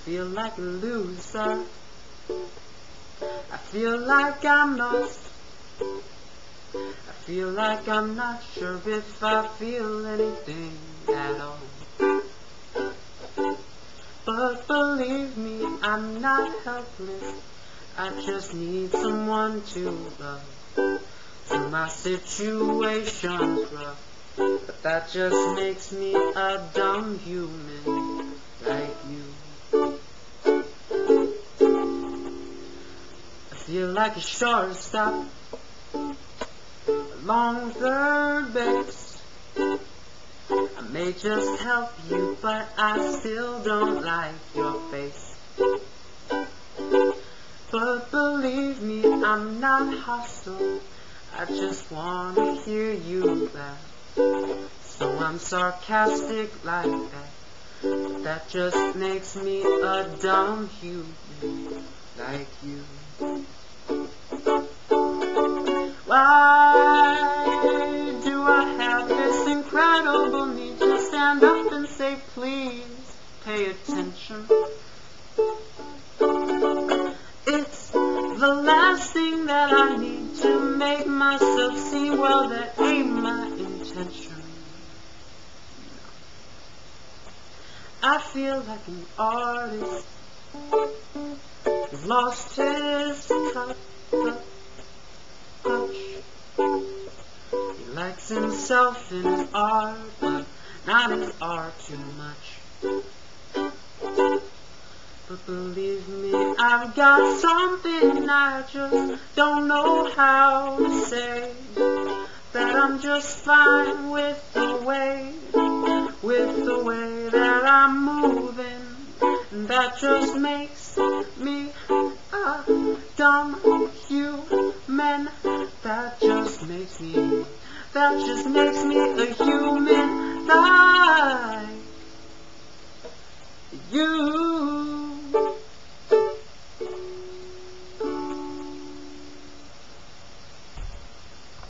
feel like a loser. I feel like I'm lost. I feel like I'm not sure if I feel anything at all. But believe me, I'm not helpless. I just need someone to love. So my situation's rough, but that just makes me a dumb human like you. I feel like a shortstop along third base. I may just help you, but I still don't like your face. But believe me, I'm not hostile. I just want to hear you laugh. So I'm sarcastic like that, but that just makes me a dumb human like you. Why do I have this incredible need to stand up and say, please pay attention? It's the last thing that I need to make myself seem well. That ain't my intention. I feel like an artist who's lost his touch. He likes himself in his art, but not his art too much. But believe me, I've got something I just don't know how to say. That I'm just fine with the way that I'm moving. And that just makes me a dumb human. That just makes me a human like you.